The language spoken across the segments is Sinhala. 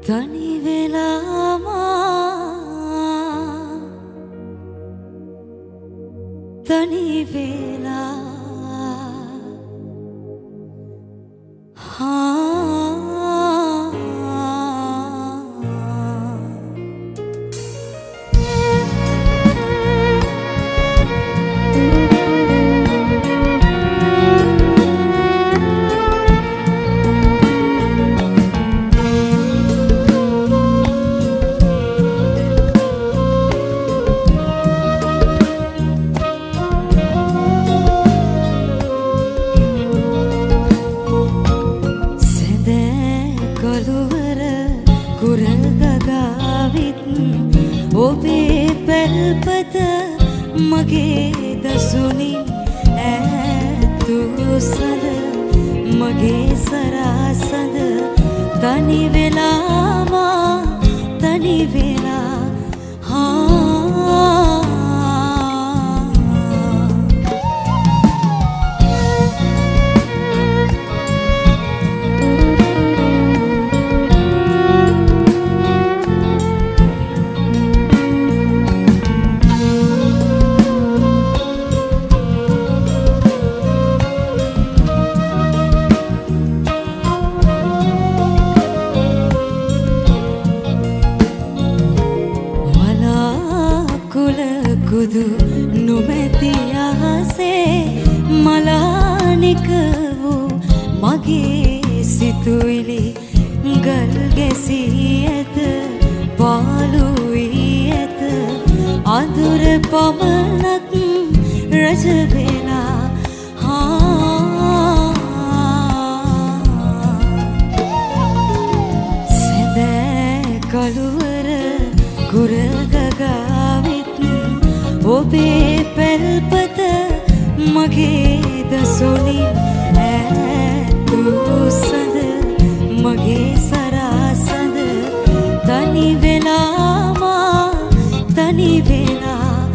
තනි වෙලාම තනි වෙලා ඔබේ පැල්පත මගේ දසුනින් ඈත් සද මගේ සරසද තනි වෙලාම තනි වෙලා කුදු නොමැති අහසේ මලානික වූ මගේ සිතුවිලි ගල් ගැසී ඇත පාළු වී ඇත අඳුර පමණක් රජ වෙලා සැදෑ කළුවර කුරගගාවිත් ඔබේ පැල්පත මගේ දසුනින් ඈත් සද මගේ සරසද තනි වෙලාම තනි වෙලා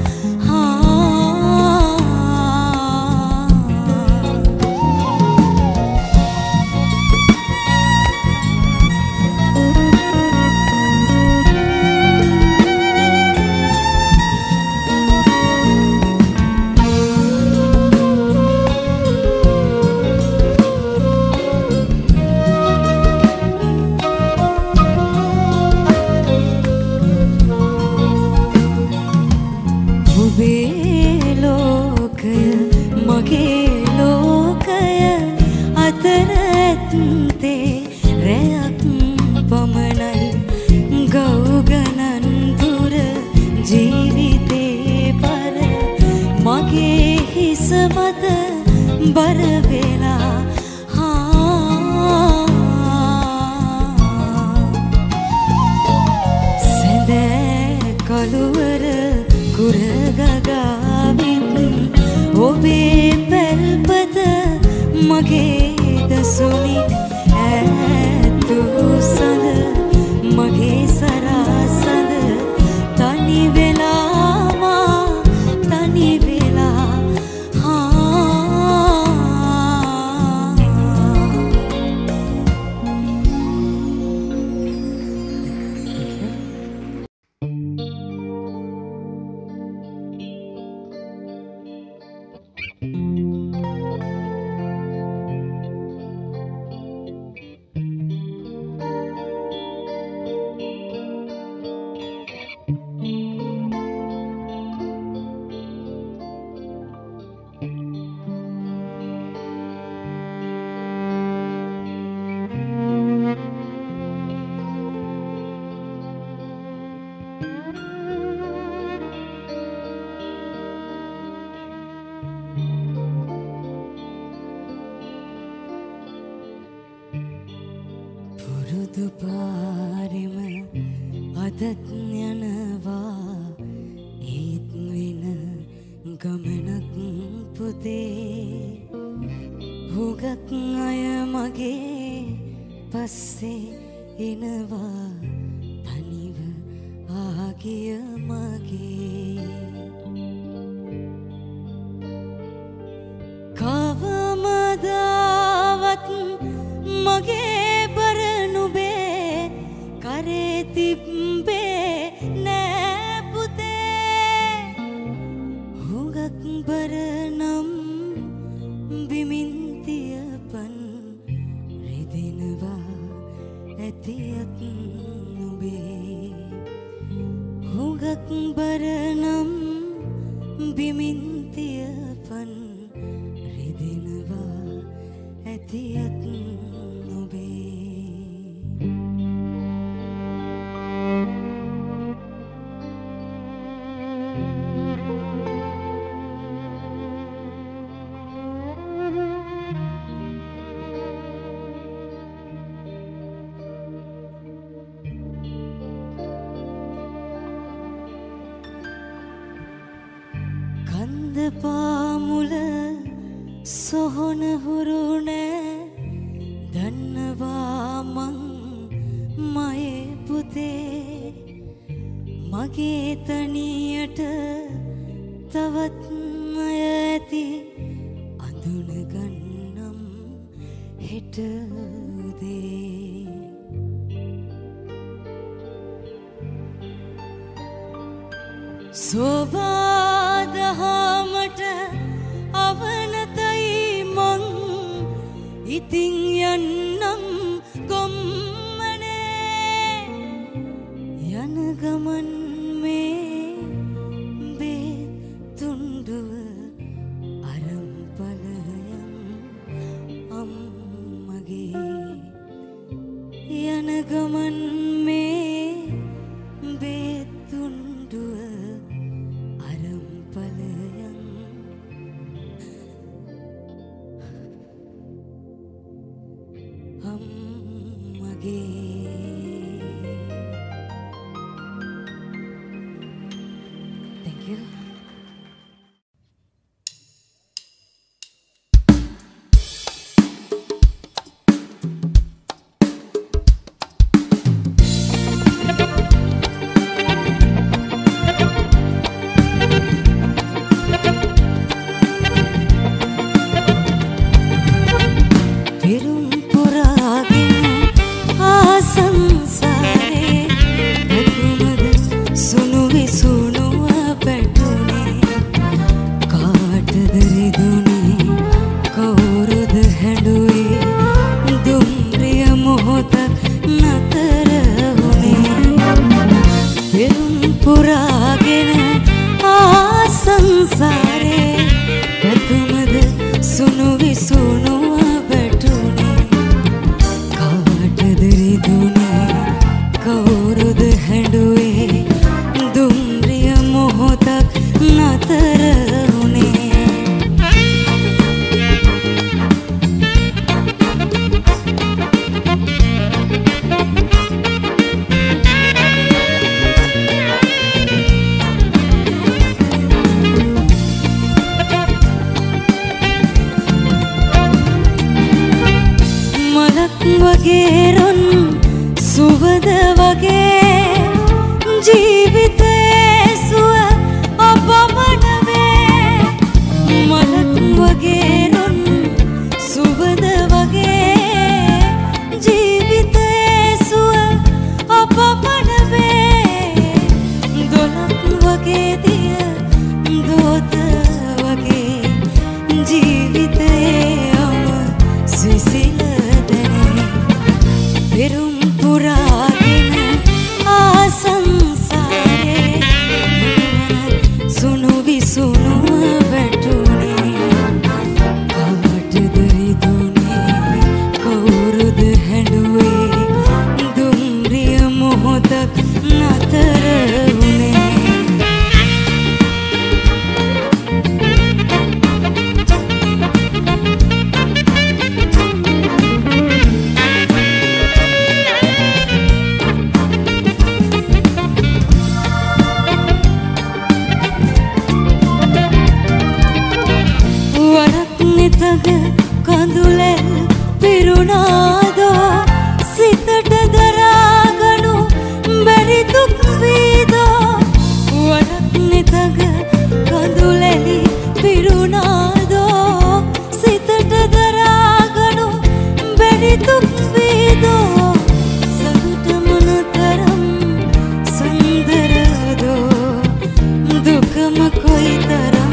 මගේ ලෝකය අතර ඇත්තේ රැයක් පමණයි ගව් ගණන් දුර ජීවිතේ පර මගේ හිස මත බර වෙලා සැදෑ කළුවර කුරගගාවින් ඔබේ පැල්පත මගේ දසුනින් ඈත් සද මගේ සරසද තනි වෙලාම තනි වෙලා පුරුදු පාරෙම අදත් යනවා ඒත් වෙන ගමනක් පුතේ හුඟක් අය මගේ පස්සේ එනවා තනිව ආගිය මගේ කවමදාවත් මගේ බර නුබේ බරනම් බිමින්තියපන් රිදෙනවා ඇතියත් නොබේ කන්ද පාමුල සොහොන හුරු නෑ දන්නවා මං මයේ පුතේ මගේ තනියට තවත් අය ඇති අඳුන ගන්නම් හෙට උදේ සෝබාදහමට අවනතයි මං ඉතින් යන්නම් ගොම්මනේ යන ගමන් මේ බේ තුන්ඩුව අරන් බලයන් අම්මගේ යන ගමන් මේ බේ තුන්ඩුව Thank you. වගේරොන් සුවද වගේ ජීවිතේ සුව අපමණ වේ මලක් වගේරොන් සුවද වගේ ජීවිතේ සුව අපමණ වේ දොලක් වගේ දිය දෝත වගේ ජීවිතේ අම සිසිල පෙරුම් පුරාගෙන ආසංසාරේ සුණු විසුණුව වැටුනේ කවටද රිදුනේ කවුරුද හැඬුවේ දුම්රිය මොහොතක් නතර වුනේ කඳුලෙන් පිරුණාදෝ සිතට දරාගනු බැරි දුක් වීදෝ වරක් නිතග කඳුලෙනි පිරුණාදෝ සිතට දරාගනු බැරි දුක් වීදෝ සතුට මොනතරම් සුන්දරදෝ දුකම කොයිතරම්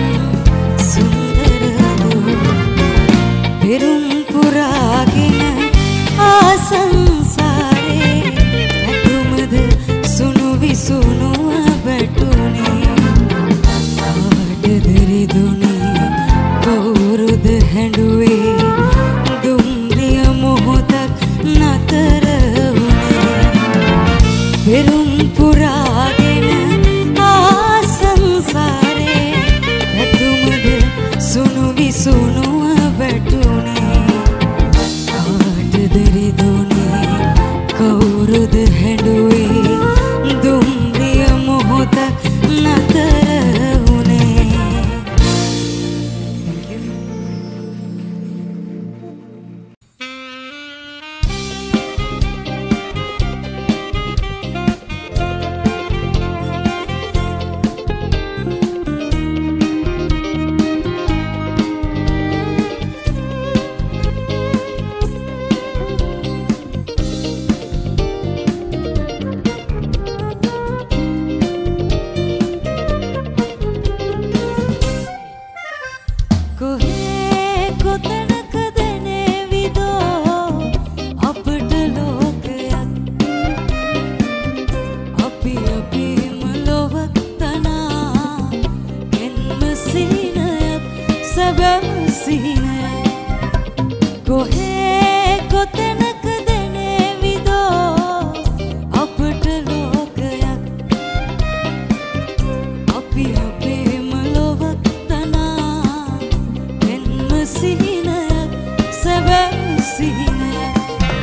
පෙරුම් පුරාගෙන ආසංසාරේ ඇතුමද සුණු විසුණුව වැටුනේ කොතැනක දැනේවිදෝ අපට ලෝකයක් අපි අපේම ලොවක් තනා එන්ම සිහිනයක් සැබෑ සිහිනයක්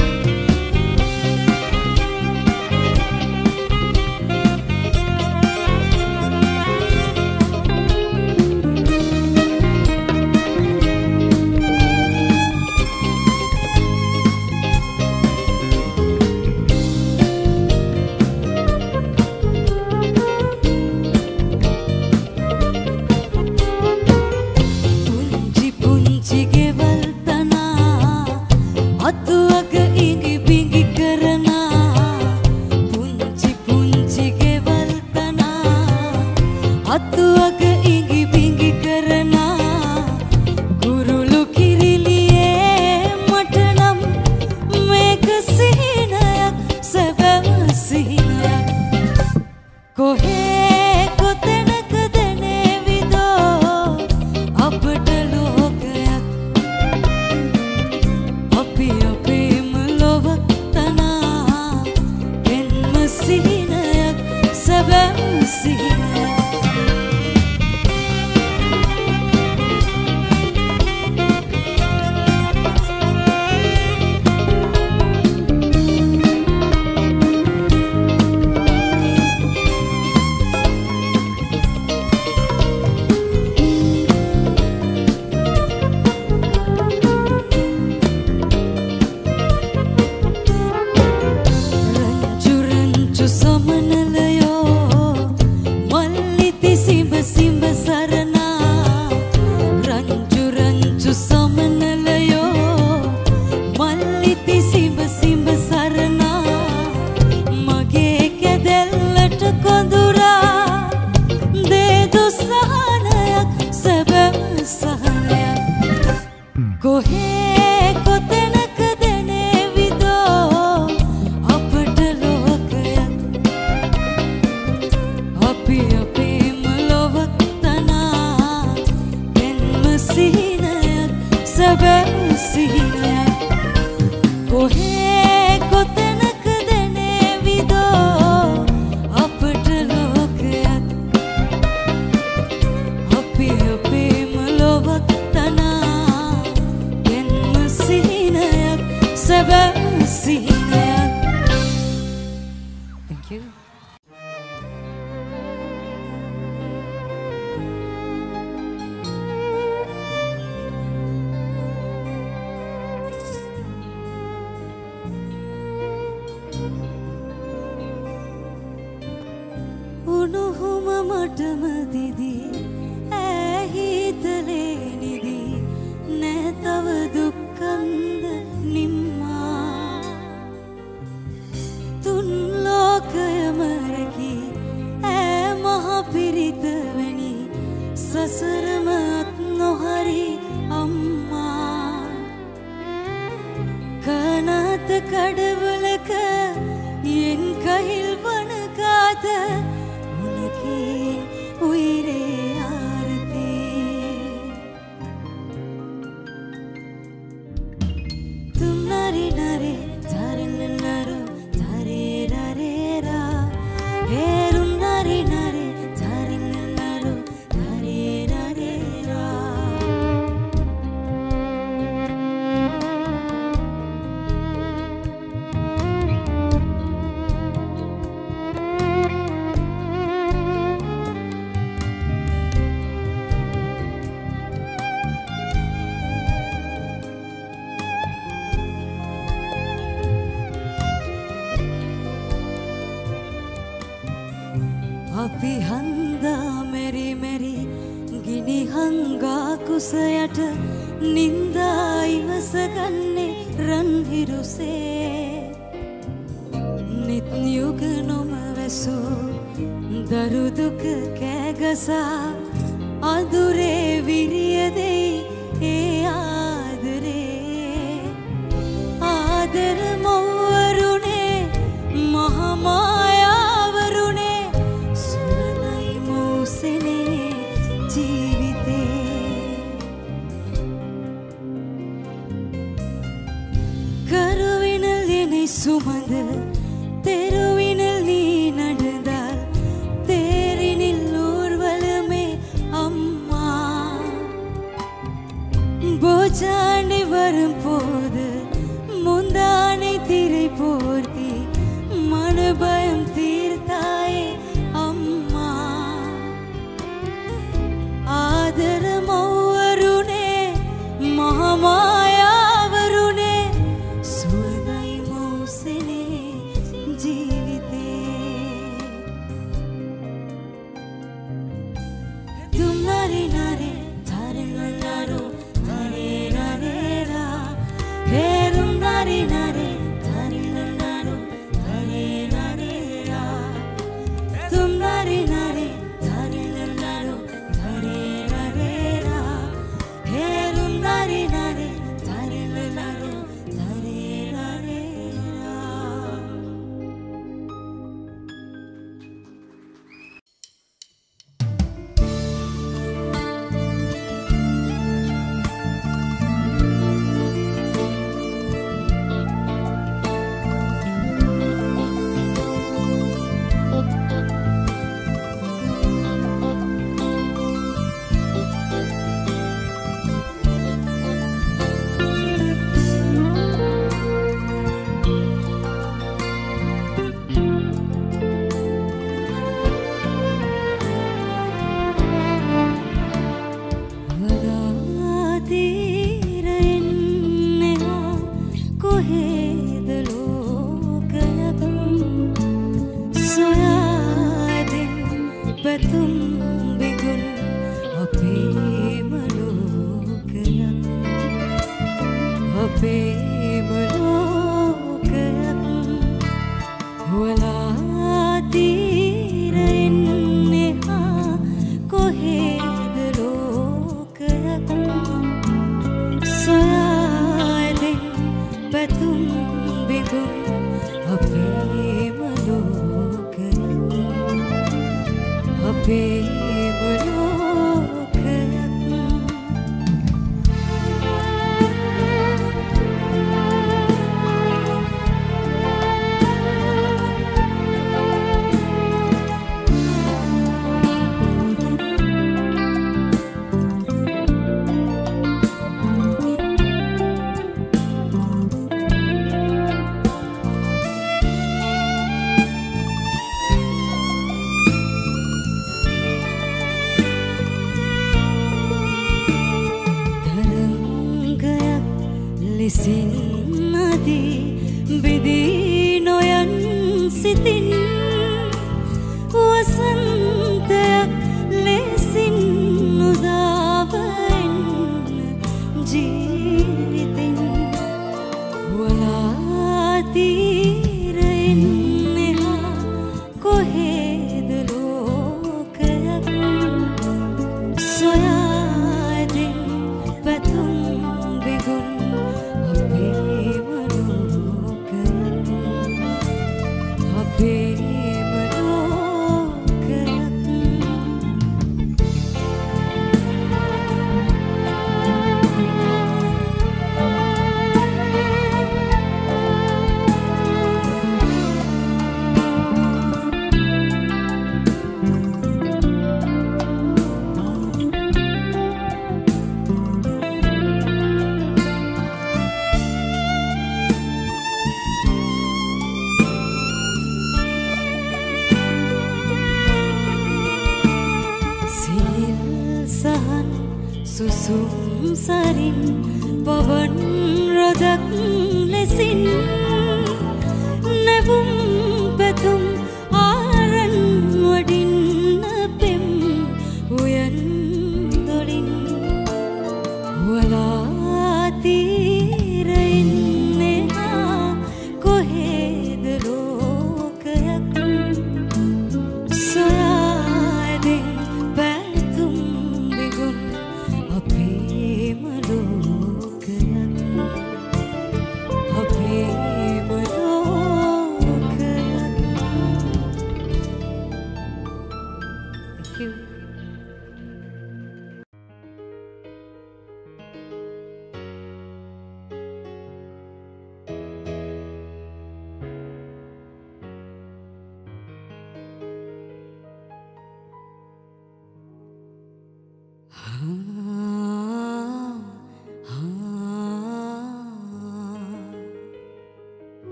අපි හන්දා මෙරි මෙරි ගිනි හංගා කුසයට නින්දා ඉවසගන්නේ රන් හිරුසේ නිත් යුග නොම වැසූ දරු දුක කෑගසා අදුරේ විරිය දෙයි ඒ ආදරේ ආදර මව්වරුනේ මහමායාවරුනේ සුවඳයි මෝසනේ ජීවිතේ சுமந்த தெருவினில் நீ நடந்தால் தேரினில் ஊர்வலமே அம்மா. போச்சாண்டி வரும் போது முந்தானை திரை போர்த்தி மனபயம் தீர்த்தாயே அம்மா. ආදරමවරුනේ මහමායාවරුනේ සුවඳයි මෞසනේ ජීවිතේ. තුම් නරි නරි තරලලරෝ තරේරරේරා හේරුම් නරි නරි තරලලරෝ තරේරරේරා තුම් නරි නරි තරලලරෝ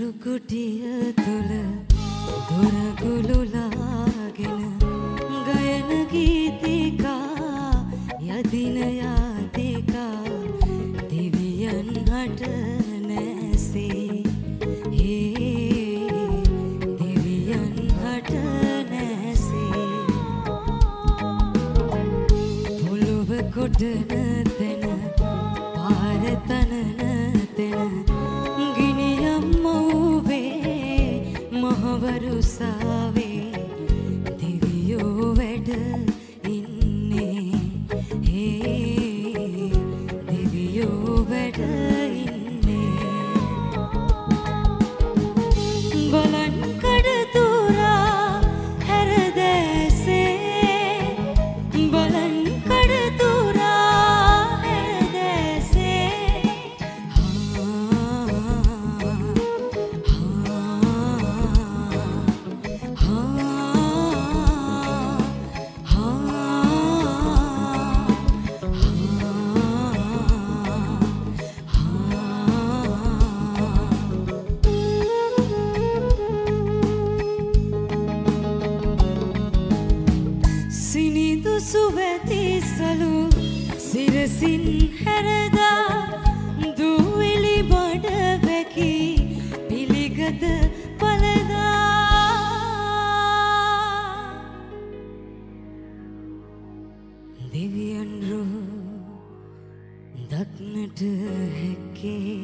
අඳුරු කුටිය තුල දොරගුළු ලාගෙන ගයන ගීතිකා යදින යාතිකා දෙවියන් හට නැසේ දෙවියන් හට නැසේ පොළොව කොටන තැන පාර තනන තැන ගිනියම් මව්වේ මහවරුසාවේ දෙවියෝ වැඩ ඉන්නේ දෙවියෝ වැඩ ඉන්නේ බලන් කඩතුරා හැරදැසේ බලන් කඩතුරා හැරදැසේ සිනිදු සුවැති සලු සිරසින් හැරදා දුවිලි බඩ වැකි පිළිගත පලදා දෙවියන් රෝ දක්නට හැක්කේ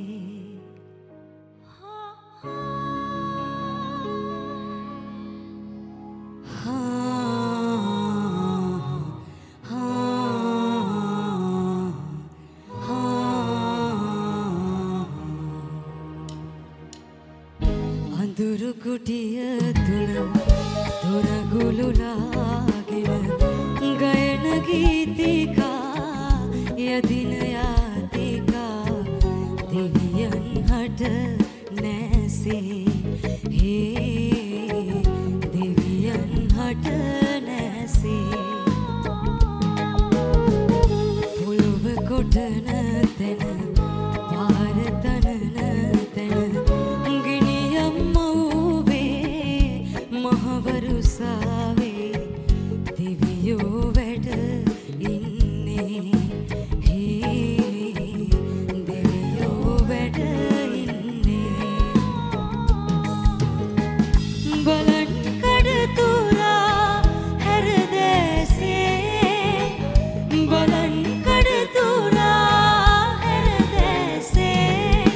අඳුරු කුටිය තුල දොරගුළු ලාගෙන ගයන ගීතිකා යදින යාතිකා දෙවියන් හට නැසේ දෙවියන් හට නැසේ පොළොව කොටන තැන පාර තනන තැන මහවරුසාවේ දෙවියෝ වැඩ ඉන්නේ දෙවියෝ වැඩ ඉන්නේ බලන් කඩතුරා හැරදැසේ බලන් කඩතුරා හැරදැසේ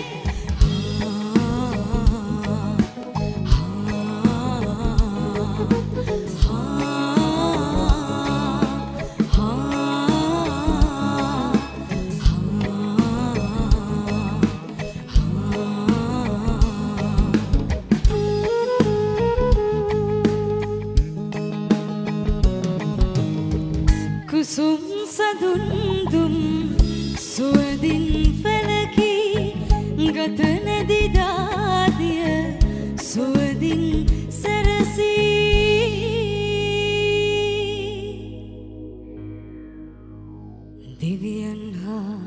කුසුම් සදුන්දුම් සුවදින් පැලකි ගත නැදි දාදිය සුවදින් සැරසී දෙවියන් හා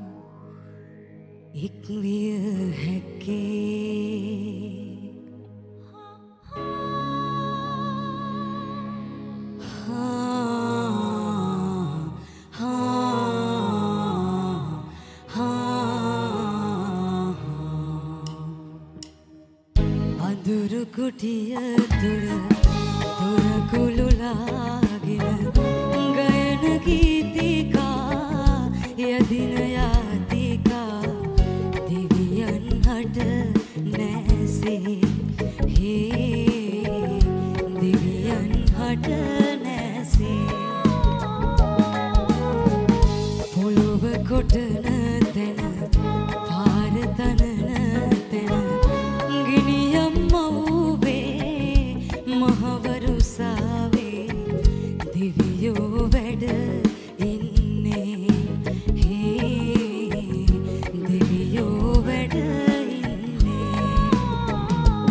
ඉක්විය හැක්කේ අඳුරු කුටිය තුල දොරගුළු ලාගෙන ගයන ගීතිකා යදින යාතිකා දෙවියන් හට නැසේ දෙවියන් හට නැසේ පොළොව කොටන තැන පාර තනන තැන ගිනියම් මව්වේ මහවරුසාවේ දෙවියෝ වැඩ ඉන්නේ දෙවියෝ වැඩ ඉන්නේ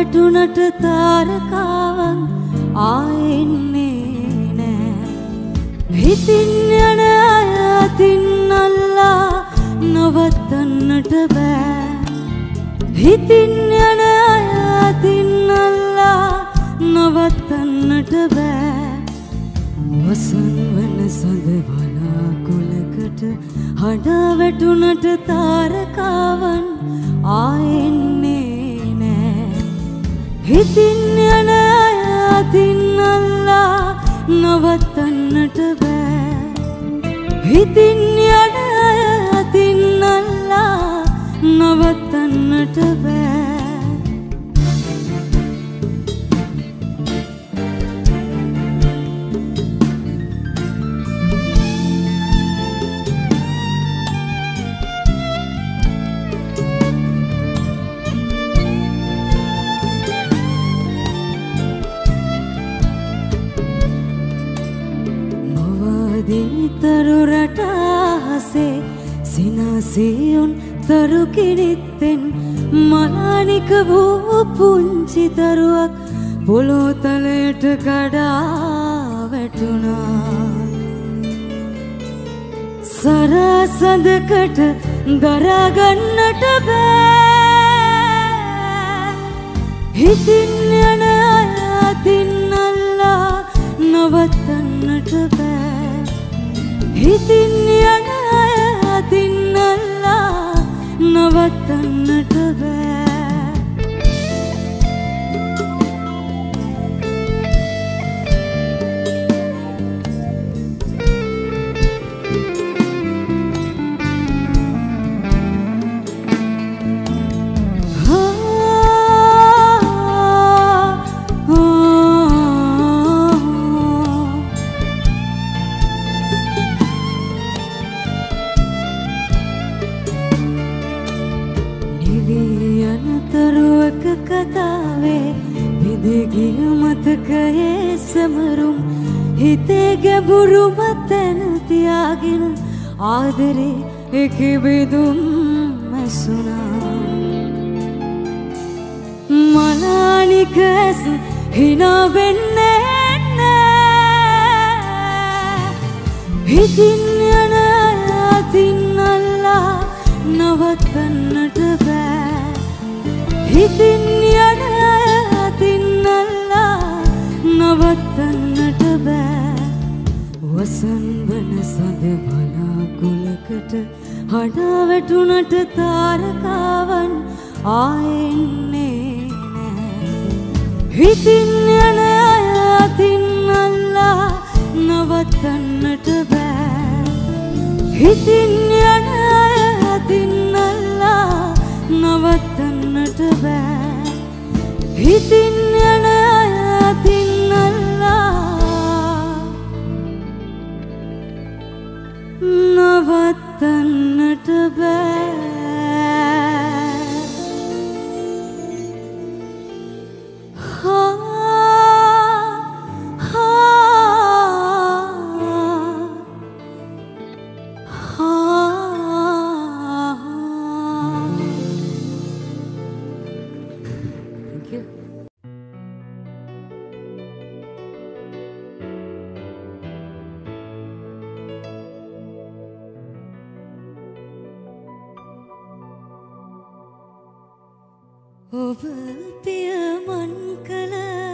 වැටුණට තාරකාවන් ආයෙන්නේ නෑ. හිතින් යන අතින් අල්ලා නවත්තන්නට බෑ. හිතින් යන අතින් අල්ලා නවත්තන්නට බෑ. වසන් වන සඳ වලාකුළකට හඬා වැටුණට තාරකාවන් ආයෙන්නේ නෑ. හිතින් යන අතින් අල්ලා නවත්තන්නට බෑ. හිතින් යන අතින් අල්ලා නවත්තන්නට බෑ. තරු රටාසේ සිනාසියුන් තරු කිරිත්තෙන් මලානික වූ පුංචි තරුවක් පොළොතලයට කඩා වැටුණා. සරසඳකට දරාගන්නට බෑ. හිතින් යන අතින් අල්ලා නවත්තන්නට බෑ. හිතින් යන අතින් අල්ලා නවත්තන්නට බෑ. කතාවේ විදගිය මතකයේ සමරුම් හිතේ ගැඹුරුම තැන තියාගෙන ආදරේ එකබෙදුම් මැසුණා. මලානික ඇස හිනා වෙන්නේ නෑ. හිතින් යන අතින් අල්ලා නවත්තන්නට බෑ. හිතින් යන අතින් අල්ලා නවත්තන්නට බෑ. වසන් වන සඳ වලාකුළකට හඬා වැටුණට තාරකාවන් ආයෙන්නේ නෑ. හිතින් යන අතින් අල්ලා නවත්තන්නට බෑ. හිතින් යන අතින් අල්ලා නවත්තන්නට බෑ. හිතින් යන අතින් අල්ලා නවත්තන්නට බෑ. ඔබ පියමන් කළ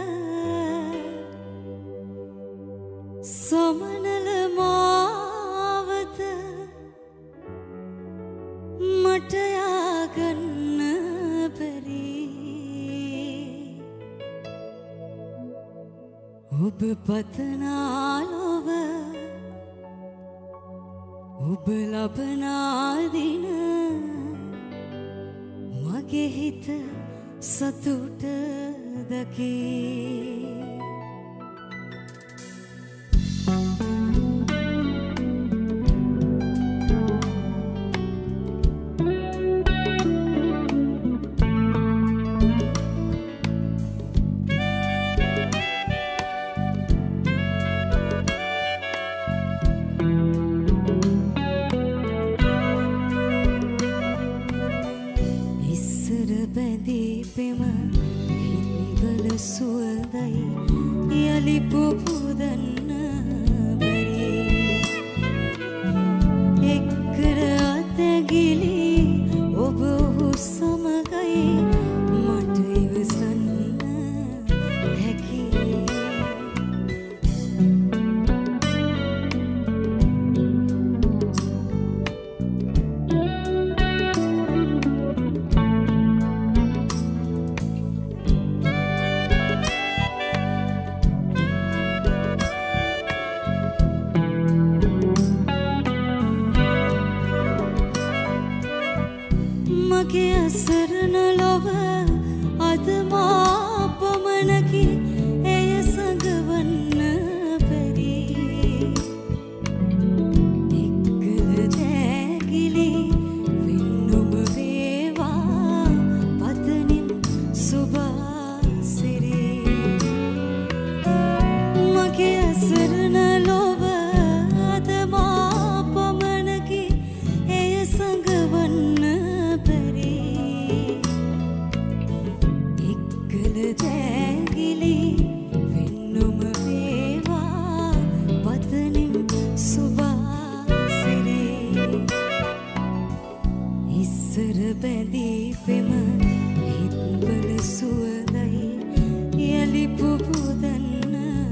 සමනල මාවත මට යාගන්න බැරි. ඔබ පතනා ලොව ඔබ ලබනා දින මගේ හිත සතුට දකී. ඉස්සර බැඳී පෙම හිත අසරණ ලොව අද මා පමණකි එය සඟවන්න බැරි එක්කල දැගිලි වෙන්නුම වේවා පතනින් සුභාසිරි මගේ අසරණ ලොව අද මා පමණකි එය සඟවන්න බැරි එක්කල දැගිලි වෙන්නුම වේවා පතනින් සුභාසිරි ඉස්සර බැඳී පෙම හිත්වල සුවඳයි යලි පුබුදන්න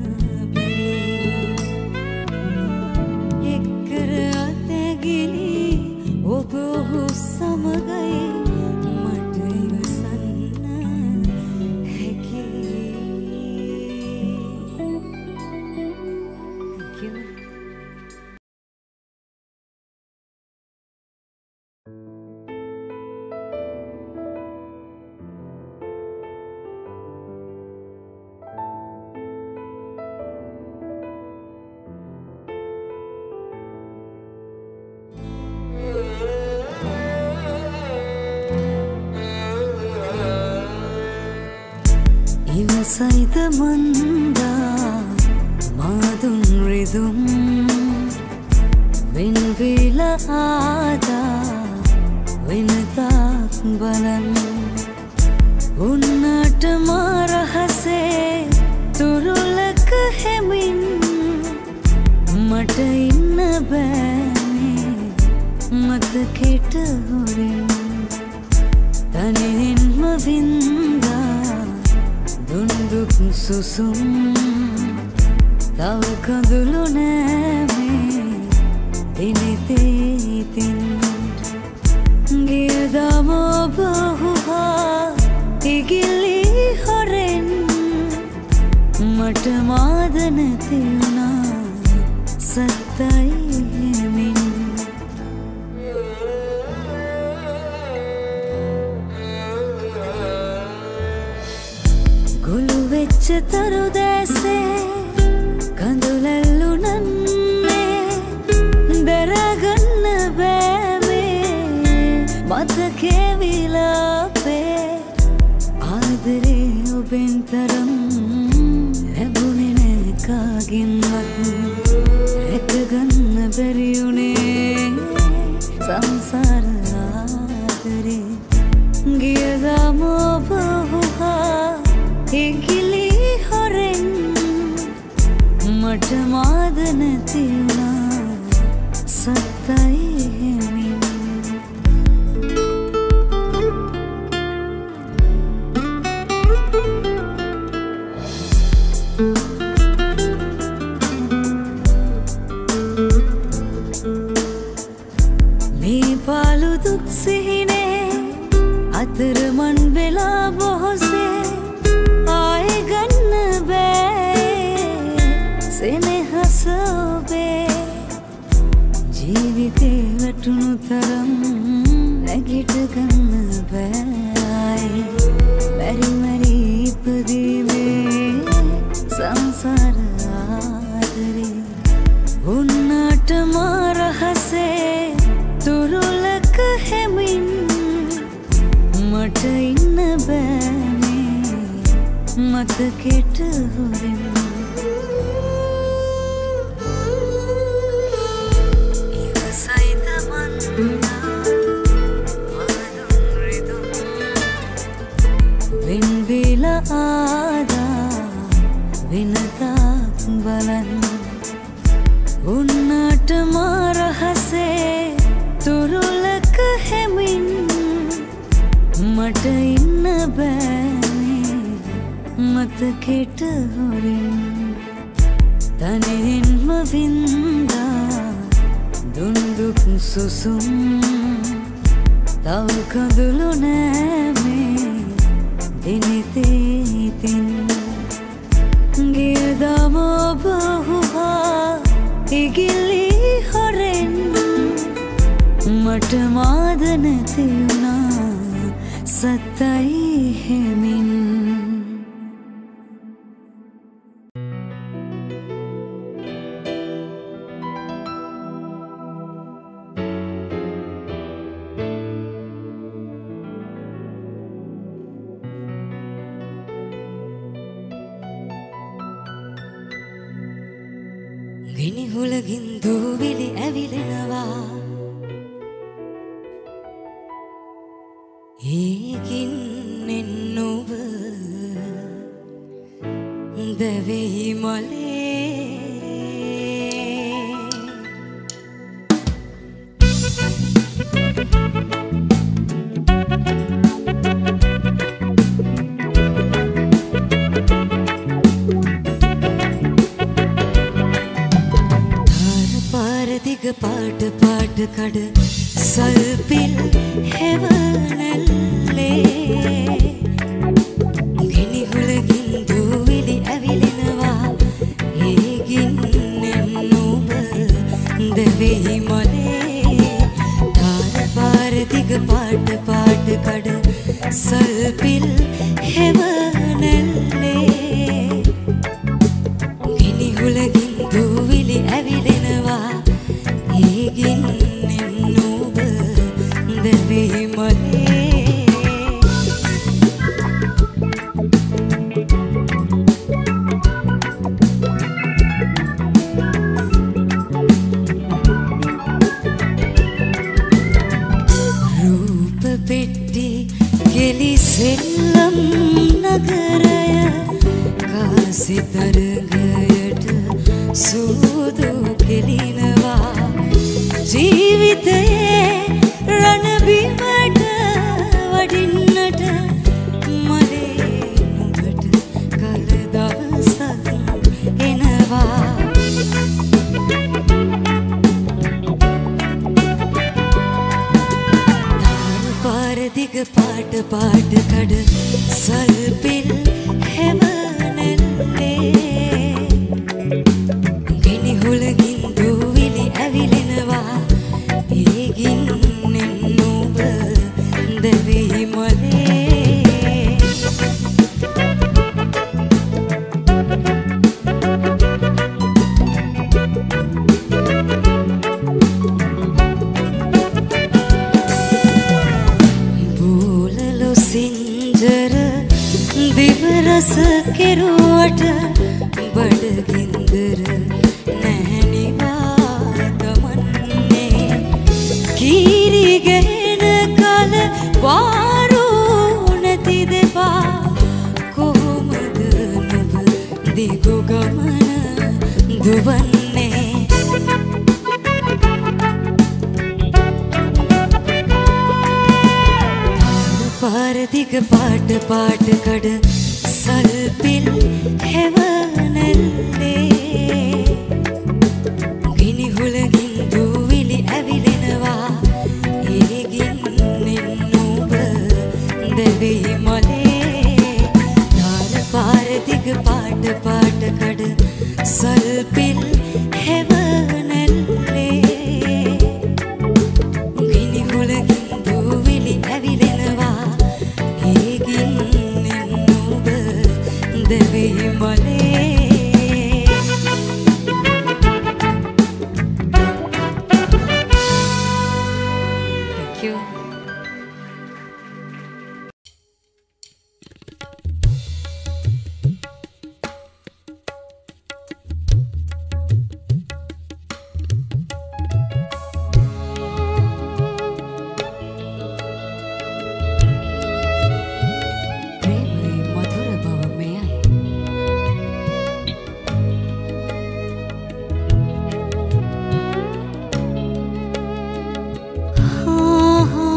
බැරි එක්කර අතැගිලි ඔබ ඔහු සමගයි මට ඉවසන්න හැකි. Thank you. ඉවසයිද මන්දා මාදුන් රිදුම් වෙන්විලා ආදා වෙනතාක් බලන්න උන්නට මාරහසේ තුරුලක හෙමින් මට ඉන්න බෑනේ මතකෙට හොරින් තනියෙන්ම වින්දා දුන්දුක් සුසුම් තව කඳුළු නෑමේ දිනිතේ ඉතින් ගියදම ඔබ හුහා ඉගිලි හොරෙන් මට මාද නැති වුණා සත්තයි හෙමින් ගොළු වෙච්ච තරු දැසේ කඳුලැල්ලු නන්නේ දරගන්න බෑමේ මතකේ විලාපේ ආදරේ ඔබෙන් තරම් ලැබුණේ නෑ කාගෙන්වත් රැකගන්න බැරි වුණේ සංසාර ආදරේ ගියදම ඔබ හුහා ඉගිලි හොරෙන් මට මාද නැති වුණා සත්තයි හෙමින් මේ පාළු දුක් සිහිනේ අතරමන් වෙලා බොහෝසේ ආයෙ ගන්න බෑ සෙනෙහස ඔබේ ජීවිතේ වැටුණු තරම් නැගිට ගන්න බෑ බැරි මැරි ඉපදීමේ සංසාර ආදරේ උන්නට මාරහසේ තුරුලක හෙමින් මට ඉන්න බෑනේ මතකෙට හොරෙන් ඉවසයිද මන්දා මාදුන් රිදුම් වෙන්විලා ආදා වෙනතාක් බලන්න උන්නට මාරහසේ තුරුලක හෙමින් මට ඉන්න බෑනේ මතකෙට හොරින් තනියෙන්ම වින්දා දුන්දුක් සුසුම් තව කඳුළු නෑමේ දිනිතේ ඉතින් ගියදම ඔබ හුහා ඉගිලි හොරෙන් මට මාද නැති වුණා සත්තයි හෙමින් ගිනි හුලකින් දූවිලි ඇවිලෙනවා ඒකින් එන්නොබ දැවෙහි මලේ දිග පාට පාට කඩ සල්පිල් හෙවනල්ලේ ගිනි හුලකින් දූවිලි ඇවිලෙනවා ඒකින් එන්නොබ දැවෙහි මලේ තාර පාර දිග පාට පාට කඩ සල්පිල් හෙවනල්ලේ ගිනි හුලකින් දූවිලි ඇවිලෙනවා ඒකින් එන්නොබ දැවෙහි මලේ රූප පෙට්ටි ගෙලි සෙල්ලම් නගරය කාසි තරගයට සූදු කෙලිනවා ජීවිතයේ රණබිමට වඩින්නට මලේ නුඹට කල දවසක් එනවා පාර දිග පාට පාට කඩ සල්පිල් හෙවනල්ලේ ගිනි හුලකින් දූවිලි ඇවිලෙනවා ඒකින් එන්නොබ දැවෙහි මලේ බූලලු සිංජර දිවරස කෙරුවට බඩගින්දර නැහැනිවා ගමන්නේ කීරිගෙන කල වාරු නැති දෙපා කොහොමද නුඹ දිගු ගමන දුවන්නේ පාර දිග පාට පාට කඩ සල්පිල් හෙවනල්ලේ ගිනි හුලකින් දූවිලි ඇවිලෙනවා ඒකින් එන්නොබ දැවෙහි මලේ තාර පාර දිග පාට පාට කඩ සල්පිල් හෙවනල්ලේ ගිනි හුලකින් දූවිලි ඇවිලෙනවා ඒකින් එන්නොබ දැවෙහි මලේ Thank you. हाँ हाँ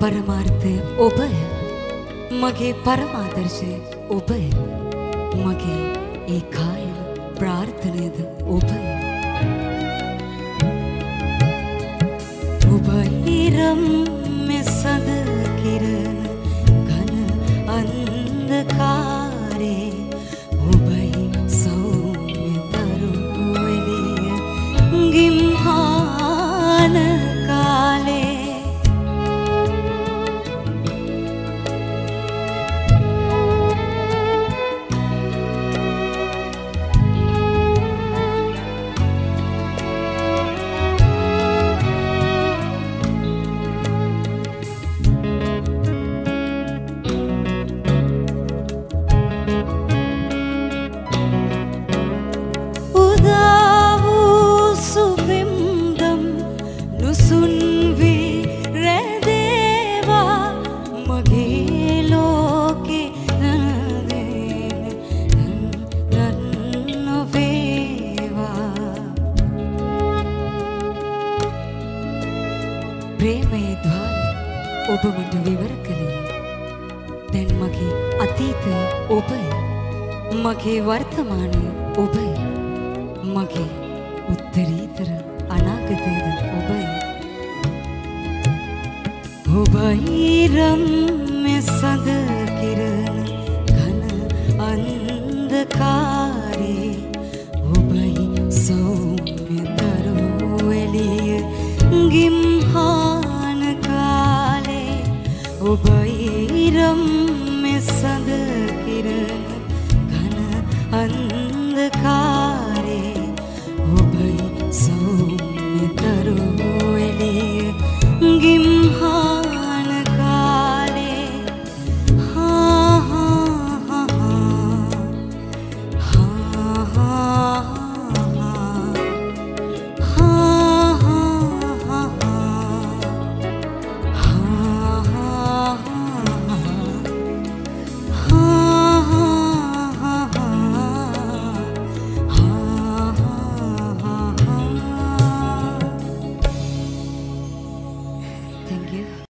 පරමාර්ථය ඔබය. මගේ පරමාදර්ශය ඔබය. මගේ ඒකායන ප්‍රාර්ථනයද ඔබය. ඔබ ඉරම් මෙසඳ කිරණ ඝන අන්ධකාරේ ඔබයි සෞම්‍ය දරු එළිය ගිම්හාන කාලේ ප්‍රේමයේ ద్వාරය ඔබ මට විවර කළේ. දැන් මගේ අතීතය ඔබය. මගේ වර්තමානය ඔබය. මගේ උත්තරීතර අනාගතයද ඔබය. ඔබයි රම්‍ය සඳ කිරණ ඝන අන්ධකාරේ ඔබයි සෞම්‍ය දරු එළිය ගිම්හාන කාලේ ඔබයි රම්‍ය සඳ කිරණ ඝන අන්ධකාරේ